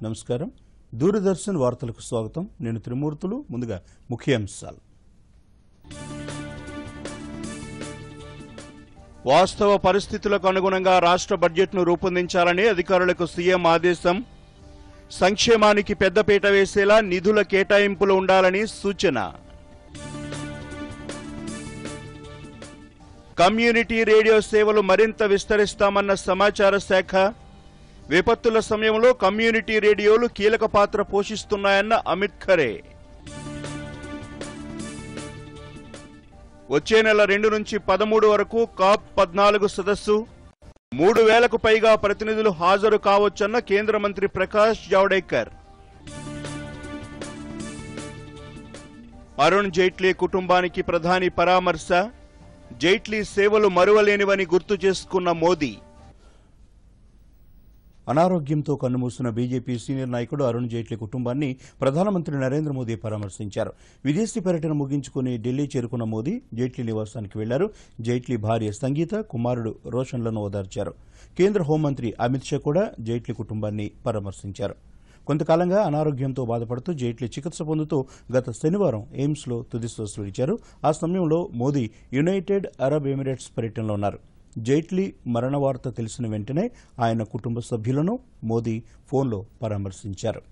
నమస్కారం. దూరదర్శన్ వార్తలకు స్వాగతం. నేను త్రిమూర్తులు. ముందుగా ముఖ్యాంశాలు. వాస్తవ పరిస్థితులకు అనుగుణంగా రాష్ట్ర బడ్జెట్ను రూపొందించాలని అధికారులకు సీఎం ఆదేశం. సంక్షేమానికి పెద్దపీట వేసేలా నిధుల కేటాయింపులు ఉండాలని సూచన. కమ్యూనిటీ రేడియో సేవలు మరింత విస్తరిస్తామన్న సమాచార శాఖ. విపత్తుల సమయంలో కమ్యూనిటీ రేడియోలు కీలక పాత్ర పోషిస్తున్నాయన్న అమిత్ ఖరే. వచ్చే నెల 2 నుంచి 13 వరకు COP14 సదస్సు. 3000కు పైగా ప్రతినిధులు హాజరు కావచ్చన్న కేంద్ర మంత్రి ప్రకాష్ జావడేకర్. అరుణ్ జైట్లీ కుటుంబానికి ప్రధాని పరామర్శ. జైట్లీ సేవలు మరువలేనివని గుర్తు చేసుకున్న మోదీ. అనారోగ్యంతో కన్నుమూసిన బీజేపీ సీనియర్ నాయకుడు అరుణ్ జైట్లీ కుటుంబాన్ని ప్రధానమంత్రి నరేంద్ర మోదీ పరామర్శించారు. విదేశీ పర్యటన ముగించుకుని ఢిల్లీ చేరుకున్న మోదీ జైట్లీ నివాసానికి వెళ్లారు. జైట్లీ భార్య సంగీత, కుమారుడు రోషన్లను ఓదార్చారు. కేంద్ర హోంమంత్రి అమిత్ షా కూడా జైట్లీ కుటుంబాన్ని పరామర్శించారు. కొంతకాలంగా అనారోగ్యంతో బాధపడుతూ జైట్లీ చికిత్స పొందుతూ గత శనివారం ఎయిమ్స్లో తుదిశ్వాస విడిచారు. ఆ సమయంలో మోదీ యునైటెడ్ అరబ్ ఎమిరేట్స్ పర్యటనలో ఉన్నారు. జైట్లీ మరణ వార్త తెలిసిన వెంటనే ఆయన కుటుంబ సభ్యులను మోదీ ఫోన్లో పరామర్శించారు.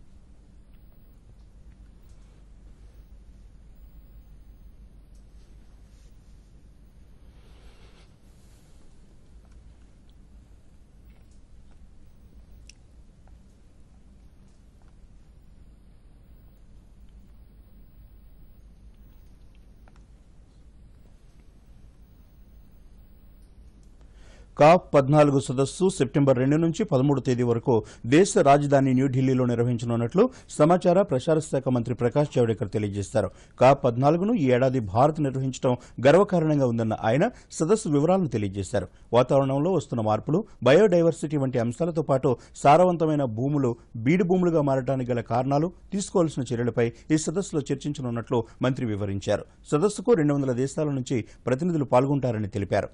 COP14 సదస్సు సెప్టెంబర్ 2 నుంచి 13 తేదీ వరకు దేశ రాజధాని న్యూఢిల్లీలో నిర్వహించనున్నట్లు సమాచార ప్రసార శాఖ మంత్రి ప్రకాష్ జావడేకర్ తెలియజేశారు. COP14ను ఈ ఏడాది భారత్ నిర్వహించడం గర్వకారణంగా ఉందన్న ఆయన సదస్సు వివరాలను తెలియజేశారు. వాతావరణంలో వస్తున్న మార్పులు, బయోడైవర్సిటీ వంటి అంశాలతో పాటు సారవంతమైన భూములు బీడు భూములుగా మారడానికి గల కారణాలు, తీసుకోవాల్సిన చర్యలపై ఈ సదస్సులో చర్చించనున్నట్లు మంత్రి వివరించారు. సదస్సుకు 200 దేశాల నుంచి ప్రతినిధులు పాల్గొంటారని తెలిపారు.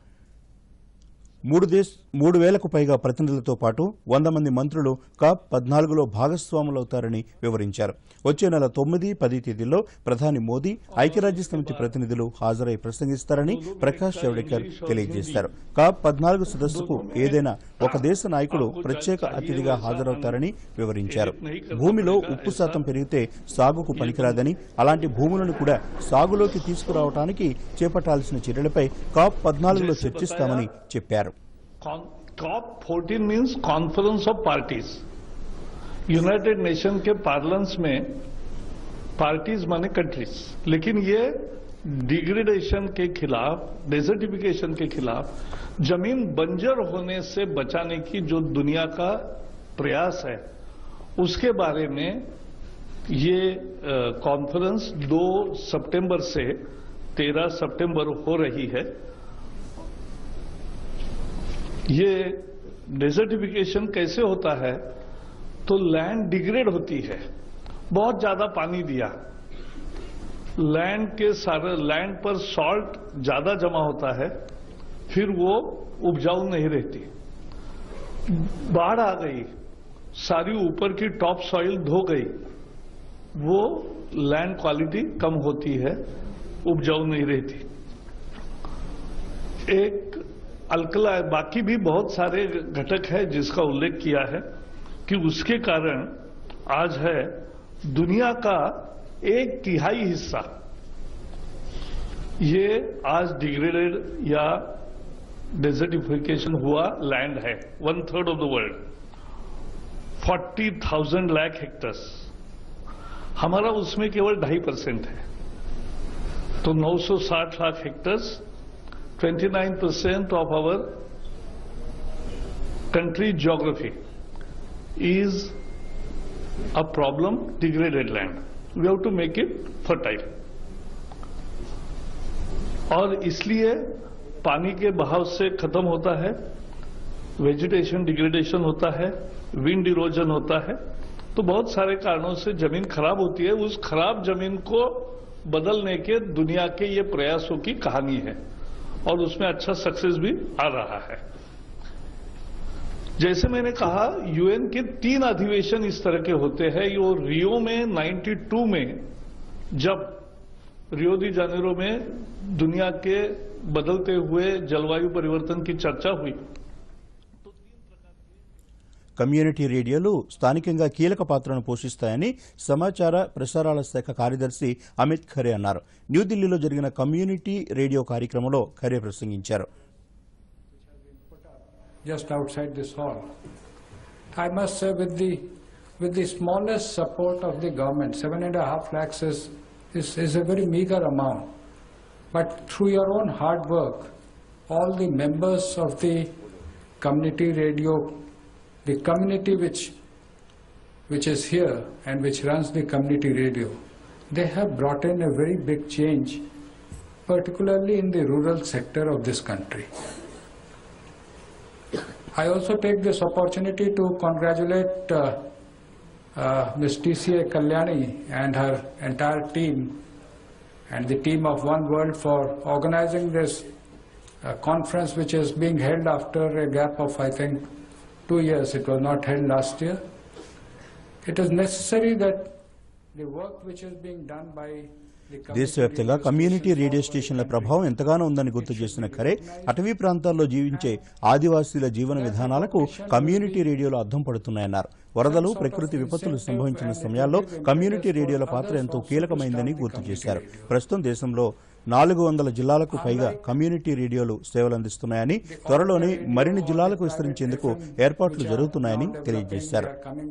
3000కు పైగా ప్రతినిధులతో పాటు 100 మంది మంత్రులు COP14లో భాగస్వాములవుతారని వివరించారు. వచ్చే నెల 9, 10 తేదీల్లో ప్రధాని మోదీ, ఐక్యరాజ్యసమితి ప్రతినిధులు హాజరై ప్రసంగిస్తారని ప్రకాష్ జావడేకర్ తెలియజేశారు. COP14 సదస్సుకు ఏదైనా ఒక దేశ నాయకుడు ప్రత్యేక అతిథిగా హాజరవుతారని వివరించారు. భూమిలో ఉప్పు శాతం పెరిగితే సాగుకు పనికిరాదని, అలాంటి భూములను కూడా సాగులోకి తీసుకురావడానికి చేపట్టాల్సిన చర్యలపై COP14లో చర్చిస్తామని చెప్పారు. COP14 means Conference of Parties. United Nation के पार्लमेंट्स में पार्टीज माने कंट्रीज, लेकिन ये डिग्रेडेशन के खिलाफ, डेजर्टिफिकेशन के खिलाफ, जमीन बंजर होने से बचाने की जो दुनिया का प्रयास है उसके बारे में ये कॉन्फ्रेंस 2 सितंबर से 13 सितंबर हो रही है. ये डेजर्टिफिकेशन कैसे होता है तो लैंड डिग्रेड होती है. बहुत ज्यादा पानी दिया, लैंड पर सॉल्ट ज्यादा जमा होता है, फिर वो उपजाऊ नहीं रहती. बाढ़ आ गई, सारी ऊपर की टॉप सॉइल धो गई, वो लैंड क्वालिटी कम होती है, उपजाऊ नहीं रहती. एक अल्कला, बाकी भी बहुत सारे घटक है जिसका उल्लेख किया है कि उसके कारण आज है दुनिया का 1/3 हिस्सा ये आज डिग्रेडेड या डेजर्टिफिकेशन हुआ लैंड है. 1/3 of the world, 40,000 lakh hectares. हमारा उसमें केवल 2.5% है, तो 960 lakh hectares, 29% of our country geography is a problem, degraded land. We have to make it fertile. और इसलिए पानी के बहाव से खत्म होता है, वेजिटेशन डिग्रेडेशन होता है, विंड इरोजन होता है, तो बहुत सारे कारणों से जमीन खराब होती है. उस खराब जमीन को बदलने के दुनिया के ये प्रयासों की कहानी है और उसमें अच्छा सक्सेस भी आ रहा है. जैसे मैंने कहा यूएन के 3 अधिवेशन इस तरह के होते हैं। ये रियो में 92 में जब रियो डी जानेरो में दुनिया के बदलते हुए जलवायु परिवर्तन की चर्चा हुई। కమ్యూనిటీ రేడియోలు స్థానికంగా కీలక పాత్రను పోషిస్తాయని సమాచార ప్రసారాల శాఖ కార్యదర్శి అమిత్ ఖరే అన్నారు. న్యూఢిల్లీలో జరిగిన కమ్యూనిటీ రేడియో కార్యక్రమంలో ఖరే ప్రసంగించారు. Just outside this hall, I must say, with the smallest support of the government, 7.5 lakhs is a very meager amount. But through your own hard work, all the members of the community radio, the community which is here and which runs the community radio, they have brought in a very big change, particularly in the rural sector of this country. I also take this opportunity to congratulate Ms. TCA Kalyani and her entire team and the team of One World for organizing this conference, which is being held after a gap of, I think, 2 years. It was not held last year. It is necessary that the work which is being done by దేశవ్యాప్తంగా community radio స్టేషన్ల ప్రభావం ఎంతగానో ఉందని గుర్తు చేసిన ఖరే అటవీ ప్రాంతాల్లో జీవించే ఆదివాసీల జీవన విధానాలకు కమ్యూనిటీ రేడియోలు అద్దం పడుతున్నాయన్నారు. వరదలు, ప్రకృతి విపత్తులు సంభవించిన సమయాల్లో కమ్యూనిటీ రేడియోల పాత్ర ఎంతో కీలకమైందని గుర్తు చేశారు. ప్రస్తుతం దేశంలో 400 జిల్లాలకు పైగా కమ్యూనిటీ రేడియోలు సేవలందిస్తున్నాయని, త్వరలోనే మరిన్ని జిల్లాలకు విస్తరించేందుకు ఏర్పాట్లు జరుగుతున్నాయని తెలియజేశారు.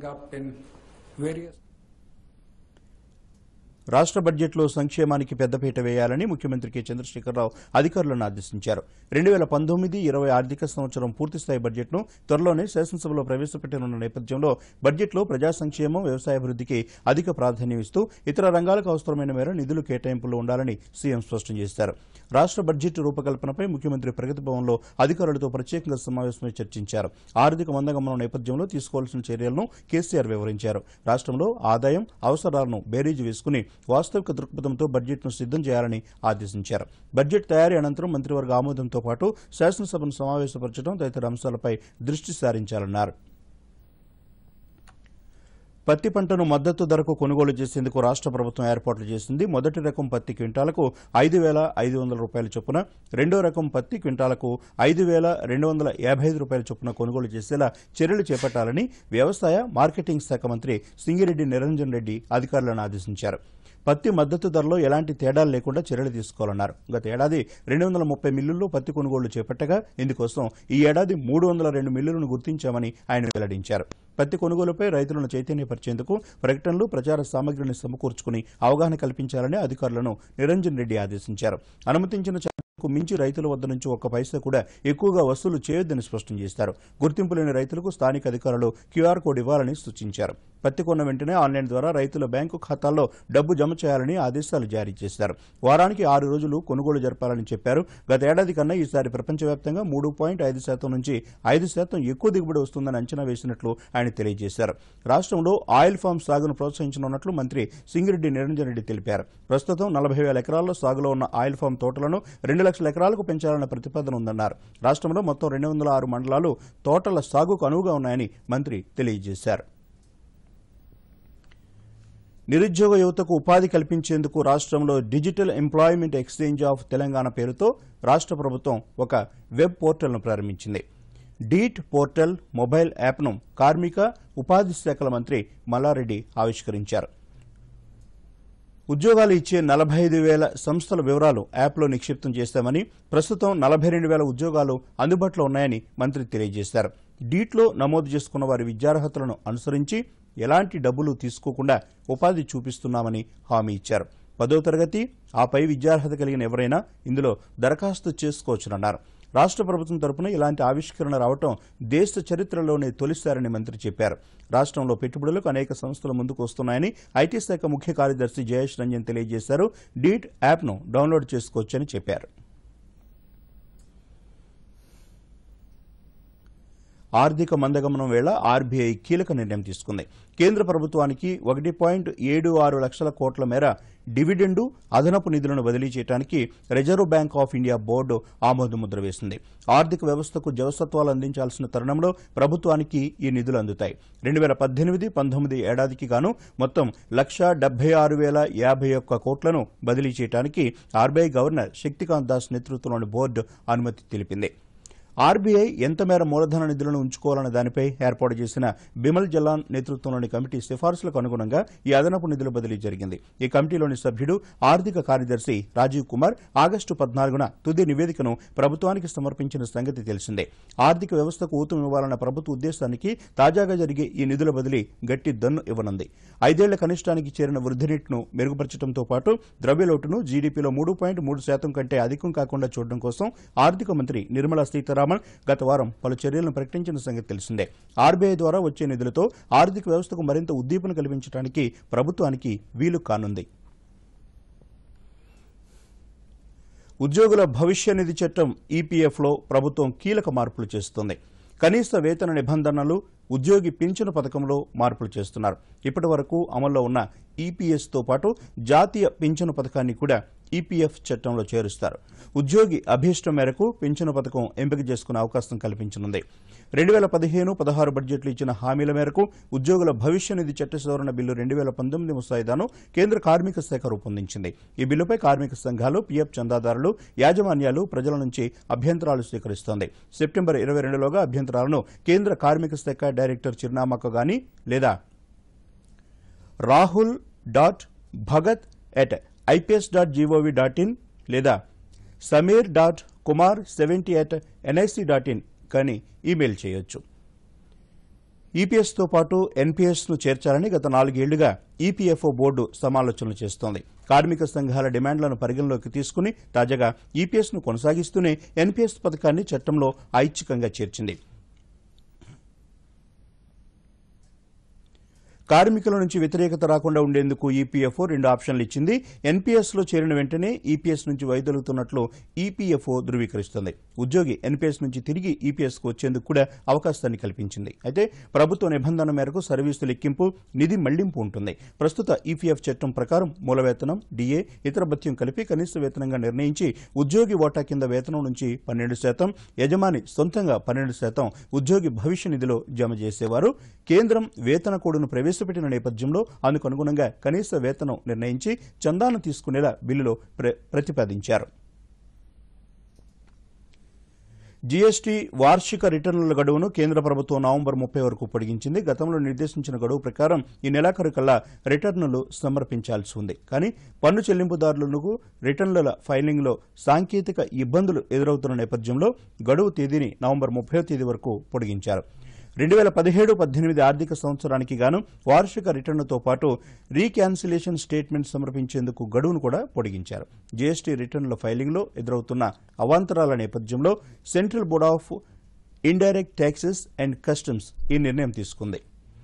రాష్ట్ర బడ్జెట్లో సంక్షేమానికి పెద్దపీట వేయాలని ముఖ్యమంత్రి కె చంద్రశేఖరరావు అధికారులను ఆదేశించారు. 2019-20 ఆర్థిక సంవత్సరం పూర్తిస్థాయి బడ్జెట్ను త్వరలోనే శాసనసభలో ప్రవేశపెట్టనున్న నేపథ్యంలో బడ్జెట్లో ప్రజా సంక్షేమం, వ్యవసాయాభివృద్ధికి అధిక ప్రాధాన్యం ఇస్తూ ఇతర రంగాలకు అవసరమైన మేర నిధులు కేటాయింపులు ఉండాలని సీఎం స్పష్టం చేశారు. రాష్ట్ర బడ్జెట్ రూపకల్పనపై ముఖ్యమంత్రి ప్రగతి భవన్లో అధికారులతో ప్రత్యేకంగా సమావేశమై చర్చించారు. ఆర్థిక మందగమనం నేపథ్యంలో తీసుకోవాల్సిన చర్యలను కేసీఆర్ వివరించారు. రాష్ట్రంలో ఆదాయం, అవసరాలను బేరీజు వేసుకుని వాస్తవిక దృక్పథంతో బడ్జెట్ను సిద్దం చేయాలని ఆదేశించారు. బడ్జెట్ తయారీ అనంతరం మంత్రివర్గ ఆమోదంతో పాటు శాసనసభను సమావేశపరచడం తదితర అంశాలపై దృష్టి సారించాలన్నారు. పత్తి పంటను మద్దతు ధరకు కొనుగోలు చేసేందుకు రాష్ట్ర ప్రభుత్వం ఏర్పాట్లు చేసింది. మొదటి రకం పత్తి క్వింటాలకు 5,500 రూపాయల చొప్పున, రెండో రకం పత్తి క్వింటాలకు 5,255 రూపాయల చొప్పున కొనుగోలు చేసేలా చర్యలు చేపట్టాలని వ్యవసాయ మార్కెటింగ్ శాఖ మంత్రి సింగిరెడ్డి నిరంజన్ రెడ్డి అధికారులను ఆదేశించారు. పత్తి మద్దతు ధరలో ఎలాంటి తేడాలు లేకుండా చర్యలు తీసుకోవాలన్నారు. గత ఏడాది 230 మిల్లుల్లో పత్తి కొనుగోళ్లు చేపట్టగా ఇందుకోసం ఈ ఏడాది 302 మిల్లులను గుర్తించామని ఆయన వెల్లడించారు. పత్తి కొనుగోలుపై రైతులను చైతన్యపరిచేందుకు ప్రకటనలు, ప్రచార సామగ్రిని సమకూర్చుకుని అవగాహన కల్పించాలని అధికారులను నిరంజన్ రెడ్డి ఆదేశించారు. అనుమతించిన కు మించి రైతుల వద్ద నుంచి ఒక్క పైసా కూడా ఎక్కువగా వసూలు చేయొద్దని స్పష్టం చేశారు. గుర్తింపు లేని రైతులకు స్థానిక అధికారులు క్యూఆర్ కోడ్ ఇవ్వాలని సూచించారు. పత్తి కొన్న వెంటనే ఆన్లైన్ ద్వారా రైతుల బ్యాంకు ఖాతాల్లో డబ్బు జమ చేయాలని ఆదేశాలు జారీ చేశారు. వారానికి 6 రోజులు కొనుగోలు జరపాలని చెప్పారు. గత ఏడాది కన్నా ఈసారి ప్రపంచవ్యాప్తంగా 3.5% నుంచి 5% ఎక్కువ దిగుబడి వస్తుందని అంచనా వేసినట్లు ఆయన తెలియజేశారు. రాష్ట్రంలో ఆయిల్ ఫామ్ సాగును ప్రోత్సహించనున్నట్లు మంత్రి సింగిరెడ్డి నిరంజన్ రెడ్డి తెలిపారు. ప్రస్తుతం 40,000 ఎకరాల్లో సాగులో ఉన్న ఆయిల్ ఫామ్ తోటలను 2 లక్షల ఎకరాలకు పెంచాలన్న ప్రతిపాదన ఉందన్నారు. రాష్ట్రంలో మొత్తం 206 మండలాలు తోటల సాగుకు అనువుగా ఉన్నాయని మంత్రి తెలియజేశారు. నిరుద్యోగ యువతకు ఉపాధి కల్పించేందుకు రాష్ట్రంలో digital employment exchange of Telangana పేరుతో రాష్ట్ర ప్రభుత్వం ఒక వెబ్ పోర్టల్ను ప్రారంభించింది. డీట్ పోర్టల్ మొబైల్ యాప్ను కార్మిక, ఉపాధి శాఖల మంత్రి మల్లారెడ్డి ఆవిష్కరించారు. ఉద్యోగాలు ఇచ్చే 45,000 సంస్థల వివరాలు యాప్లో నిక్షిప్తం చేస్తామని, ప్రస్తుతం 42,000 ఉద్యోగాలు అందుబాటులో ఉన్నాయని మంత్రి తెలియజేశారు. డీట్లో నమోదు చేసుకున్న వారి విద్యార్హతలను అనుసరించి ఎలాంటి డబ్బులు తీసుకోకుండా ఉపాధి చూపిస్తున్నామని హామీ ఇచ్చారు. 10వ తరగతి ఆపై విద్యార్హత కలిగిన ఎవరైనా ఇందులో దరఖాస్తు చేసుకోవచ్చునన్నారు. రాష్ట్ర ప్రభుత్వం తరపున ఇలాంటి ఆవిష్కరణ రావడం దేశ చరిత్రలోనే తొలిసారని మంత్రి చెప్పారు. రాష్ట్రంలో పెట్టుబడులకు అనేక సంస్థలు ముందుకు వస్తున్నాయని ఐటీ శాఖ ముఖ్య కార్యదర్శి జయేష్ రంజన్ తెలియజేశారు. డీట్ యాప్ను డౌన్లోడ్ చేసుకోవచ్చని చెప్పారు. ఆర్థిక మందగమనం వేళ ఆర్బీఐ కీలక నిర్ణయం తీసుకుంది. కేంద్ర ప్రభుత్వానికి 1.76 లక్షల కోట్ల మేర డివిడెండు, అదనపు నిధులను బదిలీ చేయడానికి Reserve Bank of India board ఆమోదముద్ర వేసింది. ఆర్థిక వ్యవస్థకు జవసత్వాలు అందించాల్సిన తరుణంలో ప్రభుత్వానికి ఈ నిధులు అందుతాయి. 2018-19 ఏడాదికి గాను మొత్తం 1,76,051 కోట్లను బదిలీ చేయడానికి ఆర్బీఐ గవర్నర్ శక్తికాంత్ దాస్ నేతృత్వంలోని బోర్డు అనుమతి తెలిపింది. ఆర్బీఐ ఎంత మేర మూలధన నిధులను ఉంచుకోవాలన్న దానిపై ఏర్పాటు చేసిన బిమల్ జలాన్ నేతృత్వంలోని కమిటీ సిఫార్సులకు అనుగుణంగా ఈ అదనపు నిధుల బదిలీ జరిగింది. ఈ కమిటీలోని సభ్యుడు ఆర్థిక కార్యదర్శి రాజీవ్ కుమార్ ఆగస్టు 14న తుది నివేదికను ప్రభుత్వానికి సమర్పించిన సంగతి తెలిసిందే. ఆర్థిక వ్యవస్థకు ఊతమివ్వాలన్న ప్రభుత్వ ఉద్దేశానికి తాజాగా జరిగే ఈ నిధుల బదిలీ గట్టి దన్ను ఇవ్వనుంది. 5 ఏళ్ల కనిష్టానికి చేరిన వృద్ధి రేటును మెరుగుపరచడంతో పాటు ద్రవ్యలోటును జీడీపీలో 3.3% కంటే అధికం కాకుండా చూడడం కోసం ఆర్థిక మంత్రి నిర్మలా సీతారామన్ గత వారం పలు చర్యలను ప్రకటించిన సంగతి తెలిసిందే. ఆర్బీఐ ద్వారా వచ్చే నిధులతో ఆర్థిక వ్యవస్థకు మరింత ఉద్దీపన కల్పించడానికి ప్రభుత్వానికి వీలు కానుంది. ఉద్యోగుల భవిష్య నిధి చట్టం ఈపీఎఫ్లో ప్రభుత్వం కీలక మార్పులు చేస్తోంది. కనీస వేతన నిబంధనలు, ఉద్యోగి పింఛను పథకంలో మార్పులు చేస్తున్నారు. ఇప్పటి వరకు అమల్లో ఉన్న ఈపీఎస్తో పాటు జాతీయ పింఛను పథకాన్ని కూడా ఈపీఎఫ్ చట్టంలో చేరుస్తారు. ఉద్యోగి అభీష్టం మేరకు పింఛను పథకం ఎంపిక చేసుకునే అవకాశం కల్పించనుంది. 2015-16 బడ్జెట్లు ఇచ్చిన హామీల మేరకు ఉద్యోగుల భవిష్య నిధి చట్ట సవరణ బిల్లు 2019 ముసాయిదాను కేంద్ర కార్మిక శాఖ రూపొందించింది. ఈ బిల్లుపై కార్మిక సంఘాలు, పీఎఫ్ చందాదారులు, యాజమాన్యాలు ప్రజల నుంచి అభ్యంతరాలు స్వీకరిస్తోంది. సెప్టెంబర్ 22లోగా అభ్యంతరాలను కేంద్ర కార్మిక శాఖ డైరెక్టర్ చిరునామాకు గాని లేదా rahul.bhagat@ips.gov.in లేదా samir.kumar70@nic.in కానీ ఈమెయిల్ చేయొచ్చు. ఈపీఎస్తో పాటు ఎన్పీఎస్ను చేర్చాలని గత 4 ఏళ్లుగా ఈపీఎఫ్ఓ బోర్డు సమాలోచనలు చేస్తోంది. కార్మిక సంఘాల డిమాండ్లను పరిగణలోకి తీసుకుని తాజాగా ఈపీఎస్ను కొనసాగిస్తూనే ఎన్పీఎస్ పథకాన్ని చట్టంలో ఐచ్ఛికంగా చేర్చింది. కార్మికుల నుంచి వ్యతిరేకత రాకుండా ఉండేందుకు ఈపీఎఫ్ఓ 2 ఆప్షన్లు ఇచ్చింది. ఎన్పీఎస్లో చేరిన వెంటనే ఈపీఎస్ నుంచి వైదొలుగుతున్నట్లు ఈపీఎఫ్ఓ ధృవీకరిస్తోంది. ఉద్యోగి ఎన్పీఎస్ నుంచి తిరిగి ఈపీఎస్కు వచ్చేందుకు కూడా అవకాశాన్ని కల్పించింది. అయితే ప్రభుత్వ నిబంధన మేరకు సర్వీసు లెక్కింపు, నిధి మళ్లింపు ఉంటుంది. ప్రస్తుత ఈపీఎఫ్ చట్టం ప్రకారం మూల వేతనం, డీఏ, ఇతర భత్యం కలిపి కనీస వేతనంగా నిర్ణయించి ఉద్యోగి వాటా కింద వేతనం నుంచి 12%, యజమాని సొంతంగా 12% ఉద్యోగి భవిష్య నిధిలో జమ చేసేవారు. కేంద్రం వేతన కోడ్ను ప్రవేశపెట్టిన నేపథ్యంలో అందుకు అనుగుణంగా కనీస వేతనం నిర్ణయించి చందాను తీసుకునేలా బిల్లులో ప్రతిపాదించారు. జీఎస్టీ వార్షిక రిటర్నుల గడువును కేంద్ర ప్రభుత్వం నవంబర్ 30 వరకు పొడిగించింది. గతంలో నిర్దేశించిన గడువు ప్రకారం ఈ నెలాఖరు కల్లా రిటర్నులు సమర్పించాల్సి ఉంది. కానీ పన్ను చెల్లింపుదారులకు రిటర్నుల ఫైలింగ్లో సాంకేతిక ఇబ్బందులు ఎదురవుతున్న నేపథ్యంలో గడువు తేదీని నవంబర్ 30వ తేదీ వరకు పొడిగించారు. 2017-18 ఆర్థిక సంవత్సరానికి గాను వార్షిక రిటర్నుతో పాటు రీక్యాన్సిలేషన్ స్టేట్మెంట్ సమర్పించేందుకు గడువును కూడా పొడిగించారు. జీఎస్టీ రిటర్నుల ఫైలింగ్లో ఎదురవుతున్న అవాంతరాల నేపథ్యంలో central board of indirect taxes and customs ఈ నిర్ణయం తీసుకుంది.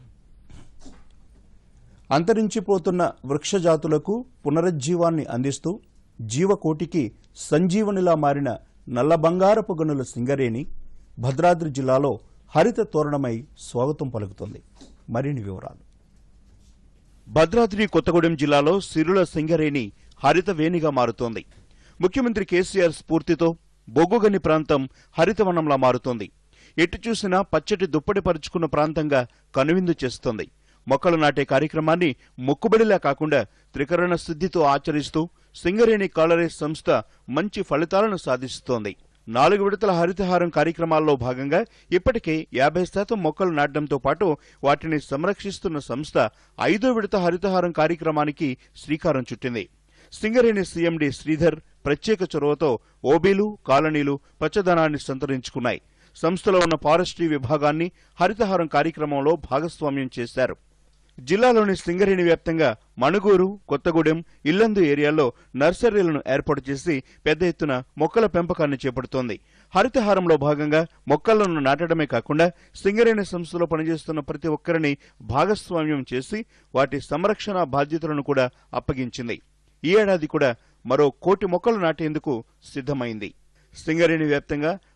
అంతరించిపోతున్న వృక్ష జాతులకు పునరుజ్జీవాన్ని అందిస్తూ జీవకోటికి సంజీవనిలా మారిన నల్ల బంగారపు గనుల సింగరేణి భద్రాద్రి జిల్లాలో హరిత తోరణమై స్వాగతం పలుకుతుంది. మరిన్ని వివరాలు. భద్రాద్రి కొత్తగూడెం జిల్లాలో సిరుల సింగరేణి హరిత వేణిగా మారుతోంది. ముఖ్యమంత్రి కేసీఆర్ స్ఫూర్తితో బొగ్గుగని ప్రాంతం హరితవనంలా మారుతోంది. ఎటు చూసినా పచ్చటి దుప్పటి పరుచుకున్న ప్రాంతంగా కనువిందు చేస్తోంది. మొక్కలు నాటే కార్యక్రమాన్ని మొక్కుబడిలా కాకుండా త్రికరణ శుద్ధితో ఆచరిస్తూ సింగరేణి కాలరీస్ సంస్థ మంచి ఫలితాలను సాధిస్తోంది. 4 విడతల హరితహారం కార్యక్రమాల్లో భాగంగా ఇప్పటికే 50% మొక్కలు నాటడంతో పాటు వాటిని సంరక్షిస్తున్న సంస్థ 5వ విడత హరితహారం కార్యక్రమానికి శ్రీకారం చుట్టింది. సింగరేణి సీఎండీ శ్రీధర్ ప్రత్యేక చొరవతో ఓబీలు, కాలనీలు పచ్చదనాన్ని సంతరించుకున్నాయి. సంస్థలో ఉన్న ఫారెస్ట్రీ విభాగాన్ని హరితహారం కార్యక్రమంలో భాగస్వామ్యం చేశారు. జిల్లాలోని సింగరేణి వ్యాప్తంగా మణుగూరు, కొత్తగూడెం, ఇల్లందు ఏరియాల్లో నర్సరీలను ఏర్పాటు చేసి పెద్ద ఎత్తున మొక్కల పెంపకాన్ని చేపడుతోంది. హరితహారంలో భాగంగా మొక్కలను నాటడమే కాకుండా సింగరేణి సంస్థలో పనిచేస్తున్న ప్రతి ఒక్కరిని భాగస్వామ్యం చేసి వాటి సంరక్షణ బాధ్యతలను కూడా అప్పగించింది. ఈ ఏడాది కూడా మరో 1,000,000 మొక్కలు నాటేందుకు సిద్ధమైంది. సింగరేణి వ్యాప్తంగా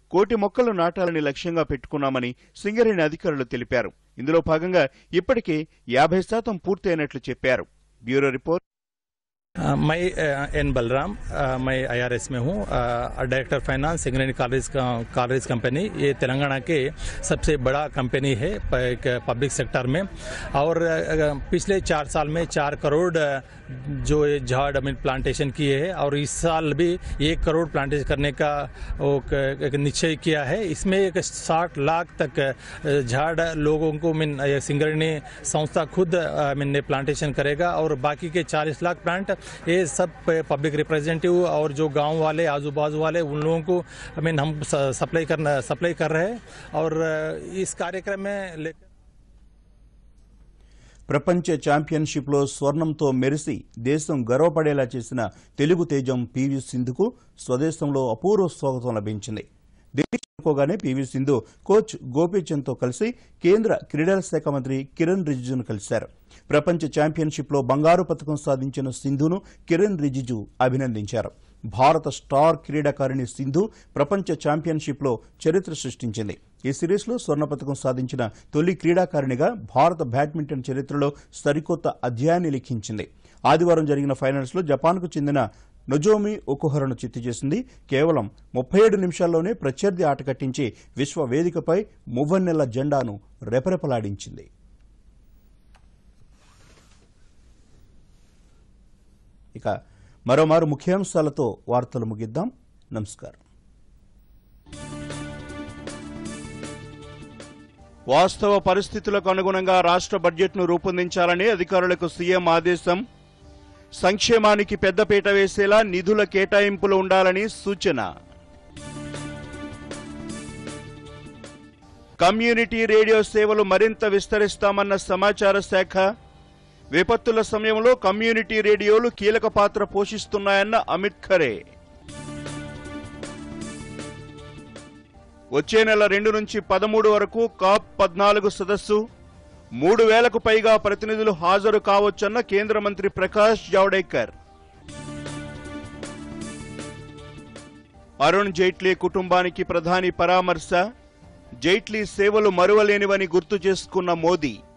1,000,000 మొక్కలు నాటాలని లక్ష్యంగా పెట్టుకున్నామని సింగరేణి అధికారులు తెలిపారు. ఇందులో భాగంగా ఇప్పటికే 50% పూర్తయినట్లు చెప్పారు. Bureau report. मैं एन बलराम, मैं IRS में हूँ, director finance Singareni collieries company. ये तेलंगाना के सबसे बड़ा कंपनी है पब्लिक सेक्टर में, और पिछले 4 साल में 4 करोड़ जो झाड़ प्लांटेशन किए हैं, और इस साल भी 1 करोड़ प्लांटेशन करने का निश्चय किया है। इसमें 60 लाख तक झाड़ लोगों को सिंगरेनी संस्था खुद प्लांटेशन करेगा, और बाकी के 40 लाख प्लांट ये सब पब्लिक रिप्रेजेंटेटिव और जो गांव वाले आजू बाजू वाले उन लोगों को हम सप्लाई कर रहे हैं, और इस कार्यक्रम में ప్రపంచ ఛాంపియన్షిప్లో స్వర్ణంతో మెరిసి దేశం గర్వపడేలా చేసిన తెలుగు తేజం పివి సింధుకు స్వదేశంలో అపూర్వ స్వాగతం లభించింది. ఢిల్లీ చేరుకోగానే పివి సింధు కోచ్ గోపీచంద్తో కలిసి కేంద్ర క్రీడల శాఖ మంత్రి కిరణ్ రిజిజును కలిశారు. ప్రపంచ ఛాంపియన్షిప్లో బంగారు పతకం సాధించిన సింధును కిరణ్ రిజిజు అభినందించారు. భారత స్టార్ క్రీడాకారిణి సింధు ప్రపంచ ఛాంపియన్షిప్లో చరిత్ర సృష్టించింది. ఈ సిరీస్లో స్వర్ణ పతకం సాధించిన తొలి క్రీడాకారిణిగా భారత బ్యాడ్మింటన్ చరిత్రలో సరికొత్త అధ్యాయాన్ని లిఖించింది. ఆదివారం జరిగిన ఫైనల్స్లో జపాన్కు చెందిన నొజోమి ఒకుహరను చిత్తు చేసింది. కేవలం 37 నిమిషాల్లోనే ప్రత్యర్థి ఆట కట్టించి విశ్వ వేదికపై మువ్వన్నెల జెండాను రెపరెపలాడించింది. ఇక మరోమారు ముఖ్యాంశాలతో వార్తలు ముగిద్దాం. నమస్కారం. వాస్తవ పరిస్థితులకు అనుగుణంగా రాష్ట్ర బడ్జెట్ను రూపొందించాలని అధికారులకు సీఎం ఆదేశం. సంక్షేమానికి పెద్దపీట వేసేలా నిధుల కేటాయింపులు ఉండాలని సూచన. కమ్యూనిటీ రేడియో సేవలు మరింత విస్తరిస్తామన్న సమాచార శాఖ. విపత్తుల సమయంలో కమ్యూనిటీ రేడియోలు కీలక పాత్ర పోషిస్తున్నాయన్న అమిత్ ఖరే. వచ్చే నెల 2 నుంచి 13 వరకు COP14 సదస్సు. 3,000కు పైగా ప్రతినిధులు హాజరు కావచ్చన్న కేంద్ర మంత్రి ప్రకాష్ జావడేకర్. అరుణ్ జైట్లీ కుటుంబానికి ప్రధాని పరామర్శ. జైట్లీ సేవలు మరువలేనివని గుర్తు చేసుకున్న మోదీ.